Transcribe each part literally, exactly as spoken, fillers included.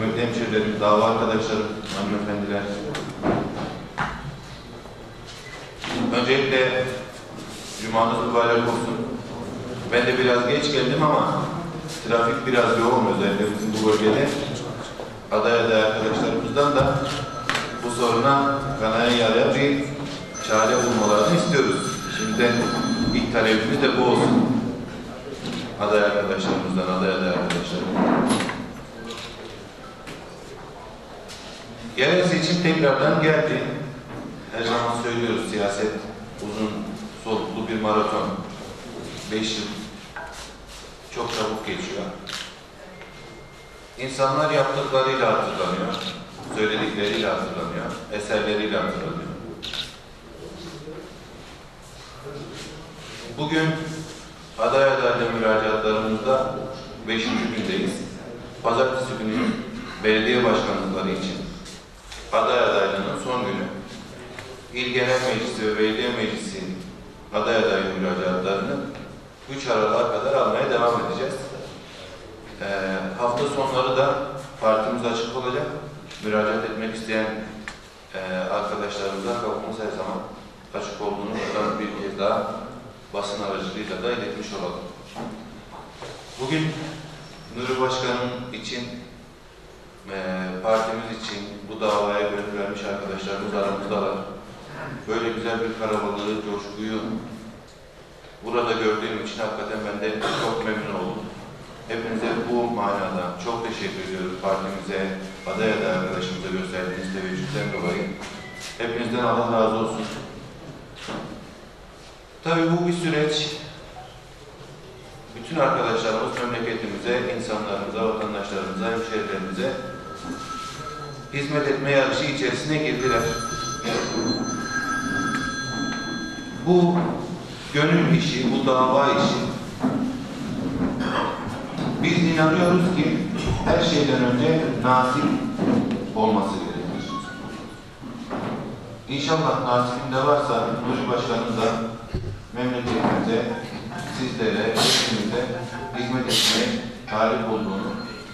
kıymetli hemşehrilerim, dava arkadaşlarım, hanımefendiler. Öncelikle Cumanız mübarek olsun. Ben de biraz geç geldim ama trafik biraz yoğun, özellikle bizim bu bölgede. Aday aday arkadaşlarımızdan da bu soruna kanayan yaraya bir çare bulmalarını istiyoruz. Şimdiden ilk talebimiz de bu olsun. Aday arkadaşlarımızdan, aday aday arkadaşlarımızdan. Yerel seçim tekrardan geldi. Her zaman söylüyoruz, siyaset uzun soluklu bir maraton. Beş yıl çok çabuk geçiyor. İnsanlar yaptıklarıyla hatırlanıyor, söyledikleriyle hatırlanıyor, eserleriyle hatırlanıyor. Bugün aday adaylı müracaatlarımızda beşinci gündeyiz. Pazartesi günü belediye başkanlıkları için aday adaylığının son günü. İl Genel Meclisi ve Belediye Meclisi aday adaylı müracaatlarını üç Aralık'a kadar almaya devam edeceğiz. Ee, hafta sonları da partimiz açık olacak. Müracaat etmek isteyen e, arkadaşlarımıza kapımız her zaman açık olduğunu buradan bir kez daha basın aracılığıyla da iletmiş olalım. Bugün Nuri Başkan'ın için, e, partimiz için bu davaya gönül vermiş arkadaşlarımız aramızdalar. Böyle güzel bir karabalığı, coşkuyu burada gördüğüm için hakikaten ben de çok memnun oldum. Hepinize bu manada çok teşekkür ediyorum. Partimize, aday aday arkadaşımıza gösterdiğiniz teveccühten dolayı. Hepinizden Allah razı olsun. Tabii bu bir süreç. Bütün arkadaşlarımız memleketimize, insanlarımıza, vatandaşlarımıza, hemşehrilerimize hizmet etme yarışı içerisine girdiler. Bu gönül işi, bu dava işi, biz inanıyoruz ki her şeyden önce nasip olması gerekir. İnşallah nasibinde varsa Nuri Başkan'ın da memleketimize, sizlere, hepimize hizmet etmeye talip olduğunu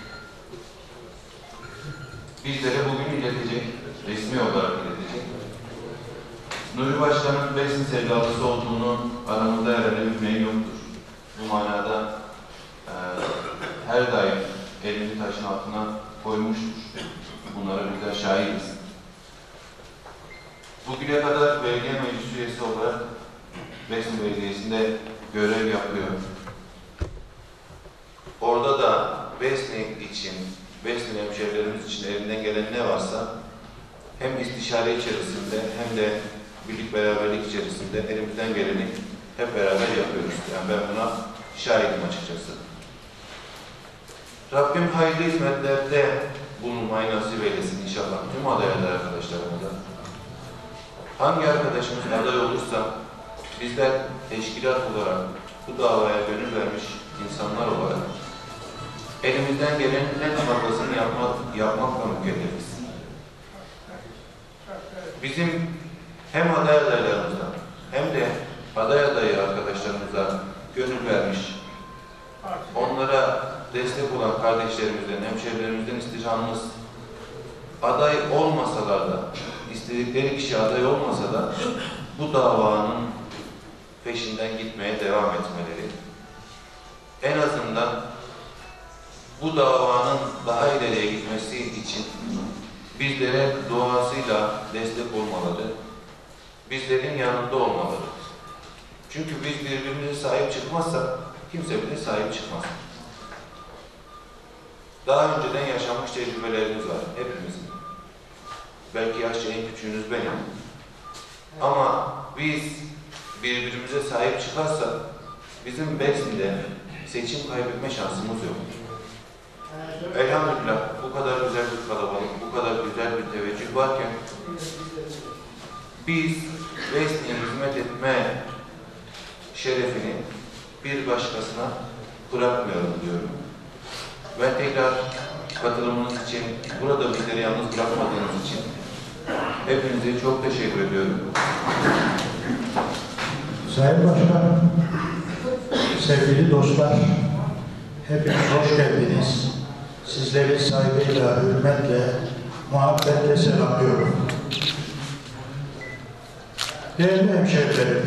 bizlere bugün iletecek, resmi olarak iletecek. Nuri Başkan'ın besin sevdalısı olduğunu aramızda herhalde bilmeyen yoktur. Bu manada e, her daim elini taşın altına koymuştur. Bunlara bizler şahidiz. Bugüne kadar belediye meclis üyesi olarak Besni Belediyesi'nde görev yapıyor. Orada da Besni için, Besni hemşehrilerimiz için elinden gelen ne varsa hem istişare içerisinde hem de birlik beraberlik içerisinde elimizden geleni hep beraber yapıyoruz. Yani ben buna şahidim açıkçası. Rabbim hayırlı hizmetlerde bulunmayı nasip eylesin inşallah tüm adaylar arkadaşlarımıza. Hangi arkadaşımız aday olursa bizler teşkilat olarak bu davaya gönül vermiş insanlar olarak elimizden gelenin en fazlasını yapmak, yapmakla mükellefiz. Bizim hem aday adaylarımıza hem de aday adayı arkadaşlarımıza gönül vermiş, onlara destek olan kardeşlerimizden, hemşehrilerimizden istirhamımız aday olmasalar da, istedikleri kişi aday olmasa da bu davanın peşinden gitmeye devam etmeleri, en azından bu davanın daha ileriye gitmesi için bizlere duasıyla destek olmaları, bizlerin yanında olmaları. Çünkü biz birbirimize sahip çıkmazsak kimse bize sahip çıkmaz. Daha önceden yaşanmış tecrübelerimiz var hepimizin. Belki yaşça en küçüğünüz benim. Ama biz birbirimize sahip çıkarsak bizim Besni'de seçim kaybetme şansımız yok. Elhamdülillah bu kadar güzel bir kalabalık, bu kadar güzel bir teveccüh varken biz Besni'ye hizmet etme şerefini bir başkasına bırakmıyorum diyorum. Ben tekrar katılımınız için, burada bizleri yalnız bırakmadığınız için hepinize çok teşekkür ediyorum. Sayın Başkan, sevgili dostlar, hepiniz hoş geldiniz, sizleri saygıyla, hürmetle, muhabbetle selamlıyorum. Değerli hemşehrilerim,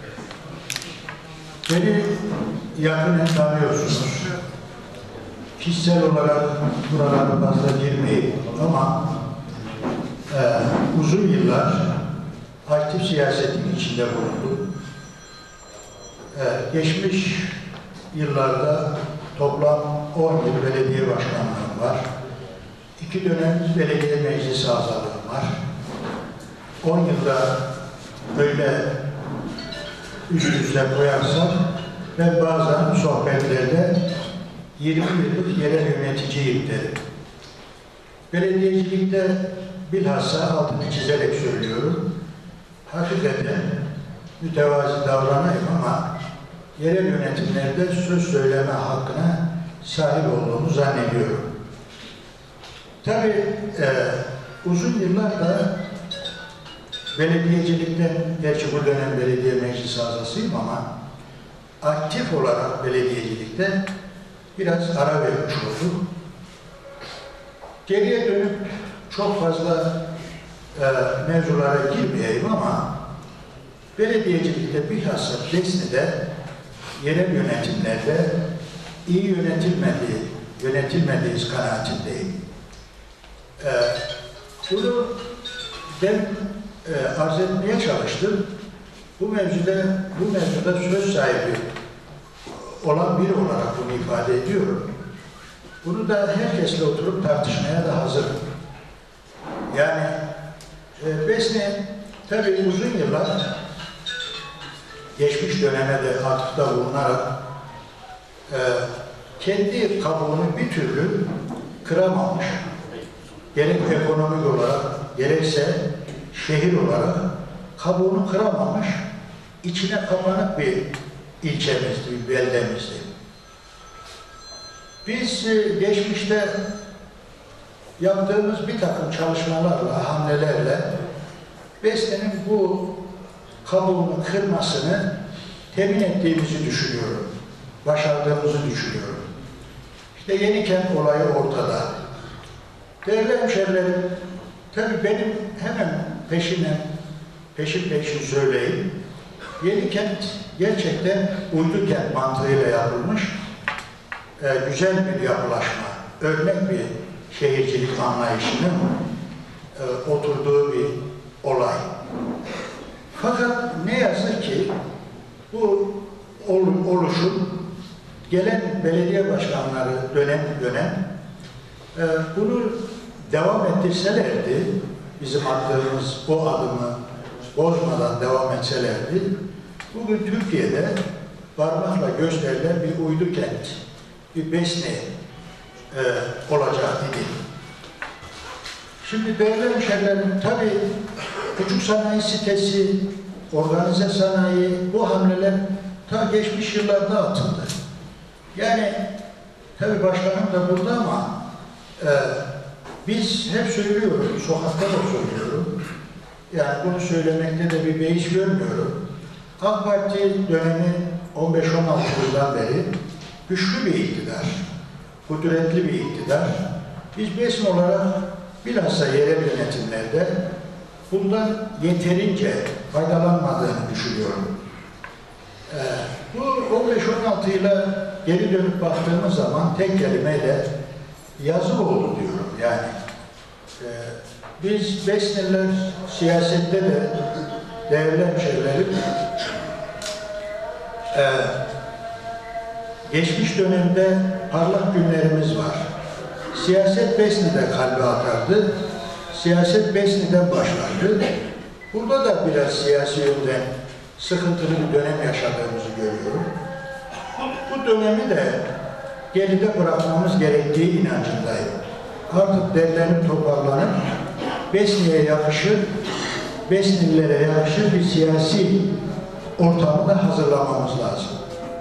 beni yakinen tanıyorsunuz. Kişisel olarak buralara fazla girmeyeyim ama e, uzun yıllar aktif siyasetin içinde bulundum. E, geçmiş yıllarda toplam on yıl belediye başkanlığım var. İki dönem belediye meclisi azalığım var. on yılda böyle üst üste koyarsak ben bazen sohbetlerde yirmi yıllık yerel yöneticiyim derim. Belediyecilikte bilhassa altını çizerek söylüyorum. Hakikaten mütevazi davranayım ama yerel yönetimlerde söz söyleme hakkına sahip olduğumu zannediyorum. Tabii e, uzun yıllarda belediyecilikten, gerçi bu dönem belediye meclisi azasıyım ama aktif olarak belediyecilikte biraz ara vermiş oldum. Geriye dönüp çok fazla e, mevzulara girmeyeyim ama belediyecilikte bilhassa Besni'de yerel yönetimlerde iyi yönetilmediği, yönetilmediğiz kanaatindeyim. E, bunu ben e, arz etmeye çalıştım. Bu mevzuda, bu mevzuda söz sahibi olan biri olarak bunu ifade ediyorum. Bunu da herkesle oturup tartışmaya da hazırım. Yani e, Besni tabii uzun yıllar geçmiş döneme de atıfta bulunarak e, kendi kabuğunu bir türlü kıramamış. Gerek ekonomik olarak, gerekse şehir olarak kabuğunu kıramamış, içine kapanık bir ilçemizdi, bir beldemizdi. Biz e, geçmişte yaptığımız bir takım çalışmalarla, hamlelerle Besni'nin bu kabuğunu kırmasını temin ettiğimizi düşünüyorum. Başardığımızı düşünüyorum. İşte Yenikent olayı ortada. Değerli hemşehrilerim, tabii benim hemen peşine, peşin peşin söyleyeyim. Yenikent gerçekten uydu kent mantığıyla yapılmış e, güzel bir yapılaşma, örnek bir şehircilik anlayışının e, oturduğu bir olay. Fakat ne yazık ki bu oluşum gelen belediye başkanları dönem dönem e, bunu devam ettirselerdi, bizim attığımız o adımı bozmadan devam etselerdi, bugün Türkiye'de parmakla gösterilen bir uydu kent, bir Besni e, olacak idi. Şimdi değerli hemşehrilerim, tabii küçük sanayi sitesi, organize sanayi, bu hamleler ta geçmiş yıllarda atıldı. Yani tabii başkanım da burada ama e, biz hep söylüyoruz, sokakta da söylüyorum. Yani bunu söylemekte de bir beis görmüyorum. AK Parti dönemi on beş on altı yıldan beri güçlü bir iktidar, kudretli bir iktidar. Biz Besni olarak bilhassa yerel yönetimlerde bundan yeterince faydalanmadığını düşünüyorum. Ee, bu on beş on altı yıla geri dönüp baktığımız zaman tek kelimeyle yazık oldu diyorum. Yani e, biz Besniler siyasette de değerli hemşehrilerim e, geçmiş dönemde parlak günlerimiz var. Siyaset Besni'de kalbe atardı. Siyaset Besni'den başlardı. Burada da biraz siyasi yönden sıkıntılı bir dönem yaşadığımızı görüyorum. Bu dönemi de geride bırakmamız gerektiği inancındayım. Artık derlenip toparlanıp Besni'ye yakışır, Besnililere yakışır bir siyasi ortamı da hazırlamamız lazım.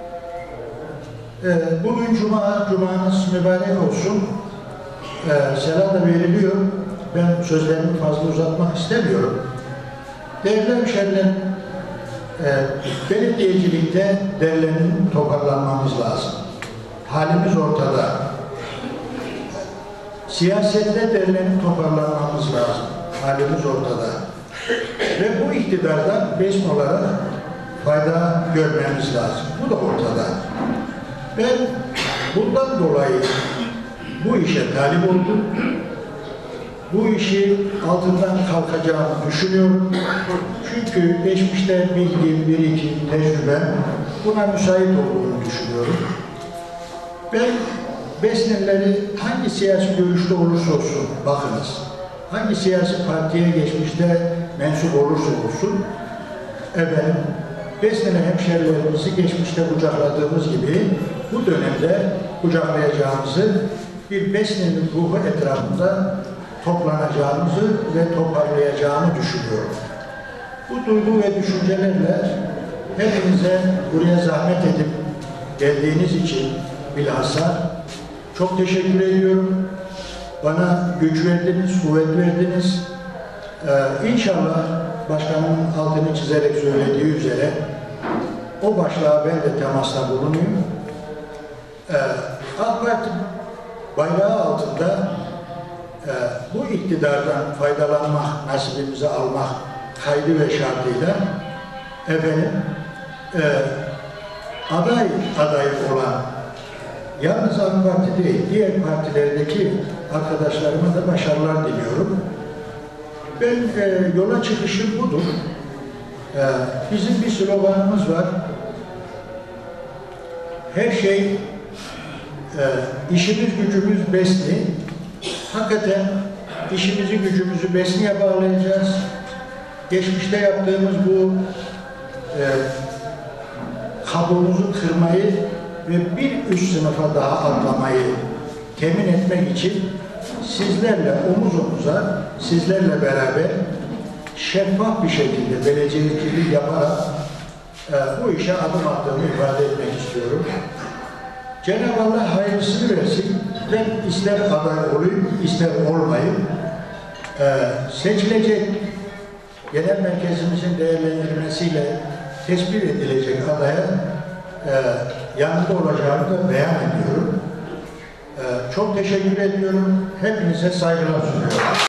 Ee, bugün Cuma, Cuma'nız mübarek olsun. Ee, selam da veriliyor. Ben sözlerimi fazla uzatmak istemiyorum. Değerli hemşehrilerim, e, belediyecilikte derlenip toparlanmamız lazım. Halimiz ortada. siyasette derlenip toparlanmamız lazım. Halimiz ortada. Ve bu iktidardan besin olarak fayda görmemiz lazım. Bu da ortada. Ben bundan dolayı bu işe talip oldum. Bu işi altından kalkacağımı düşünüyorum. Çünkü geçmişte bildiğim, birikim, tecrübem buna müsait olduğunu düşünüyorum. Ben Besnelleri hangi siyasi görüşte olursa olsun, bakınız, hangi siyasi partiye geçmişte mensup olursa olsun, efendim, Besneli hemşerilerimizi geçmişte kucakladığımız gibi bu dönemde kucaklayacağımızı, bir Besneli ruhu etrafında toplanacağımızı ve toparlayacağını düşünüyorum. Bu duygu ve düşüncelerle hepinize buraya zahmet edip geldiğiniz için bilhassa çok teşekkür ediyorum. Bana güç verdiniz, kuvvet verdiniz. Ee, İnşallah başkanımın altını çizerek söylediği üzere o başlığa ben de temasta bulunayım. Ee, AK Parti bayrağı altında e, bu iktidardan faydalanmak, nasibimizi almak kaydı ve şartıyla efendim e, aday adayı olan yalnız AK Parti değil, diğer partilerdeki arkadaşlarıma da başarılar diliyorum. Ben e, yola çıkışım budur. E, bizim bir sloganımız var. Her şey e, işimiz gücümüz Besni. Hakikaten işimizi gücümüzü Besni'ye bağlayacağız. Geçmişte yaptığımız bu e, kabuğumuzu kırmayı ve bir üst sınıfa daha atlamayı temin etmek için sizlerle omuz omuza, sizlerle beraber şeffaf bir şekilde belediyecilik yaparak e, bu işe adım attığımı ifade etmek istiyorum. Cenab-ı Allah hayırlısını versin. Ben ister aday olayım, ister olmayayım. E, seçilecek genel merkezimizin değerlendirmesiyle tespit edilecek adaya e, yanında olacağını da beyan ediyorum. E, çok teşekkür ediyorum. Hepinize saygılar sunuyorum.